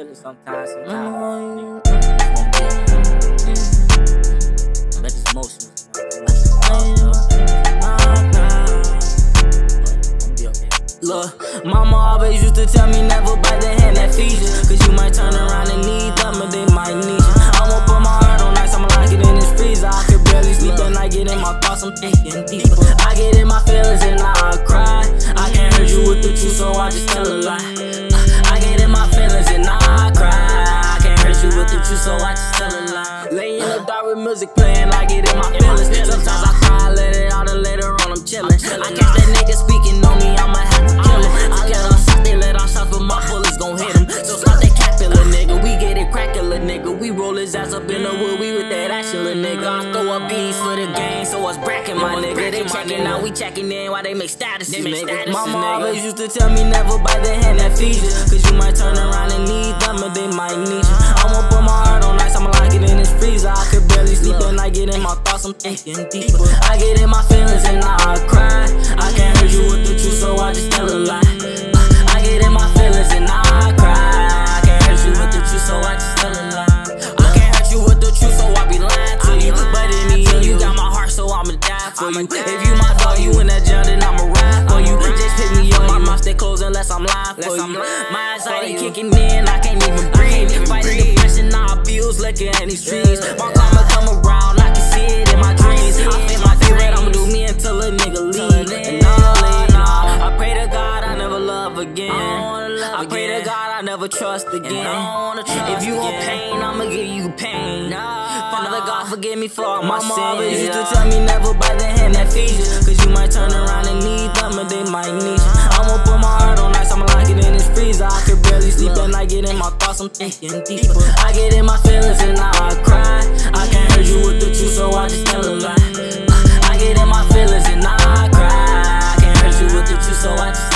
feelings sometimes. But it's emotional. Look, mama always used to tell me never bite the hand that feeds you, cause you might turn around and need them, but they might need you. I'ma put my heart on ice, I'ma lock it in this freezer. I could barely sleep and I get in my thoughts, I'm thinking deeper. I get in my feelings and I cry. I can't hurt you with the truth, so I just tell a lie. I get in my feelings and I cry. I can't hurt you with the truth, so I just tell a lie. Lay in the dark with music playing, I get in my feelings. Sometimes I cry, let it out, and later on I'm chillin'. I catch that nigga speaking on me, I'ma have to kill him. I let off shots, they let off shots, but my bullets gon' hit him. So stop that capping, little nigga. We get it crackin', little nigga. We roll his ass up in the wood, we with that action, little nigga. I throw up beats for the game, so what's brackin', my nigga? They checkin' out, we checkin' in while they make statuses, nigga. Mama always used to tell me never bite the hand that feeds you, cause you might turn around and need them, but they might need you. I'ma put my heart on ice, I'ma lock it in this freezer. I could barely sleep and I get in my thoughts, I'm thinking deeper. I get in my feelings and I cry. I can't hurt you with the truth, so I just tell a lie. I get in my feelings and I cry. I can't hurt you with the truth, so I just tell a lie. I can't hurt you with the truth, so I be lying to you. But in the end, you got my heart, so I'ma die for you. If you my dog, you in that jail, then I'ma ride for you. Just pick me up, my mouth stay closed unless I'm lying for you. My anxiety kicking in, I can't even breathe. Fighting depression, I abuse liquor in these streets. My karma come around, I can see it in my dreams. I feel my favorite, I'ma do me until a nigga leave. And I pray to God I never love again. I pray to God I never trust again. If you want pain, I'ma give you pain. Father God, forgive me for all my sins. Mama always used to tell me never bite the hand that feeds you, cause you might turn around and need them, but they might need you. I'ma put my heart on ice, I'ma lock it in this freezer. I could barely sleep and I get in my thoughts, I'm thinking deeper. I get in my feelings and I cry. I can't hurt you with the truth, so I just tell a lie. I get in my feelings and I cry. I can't hurt you with the truth, so I just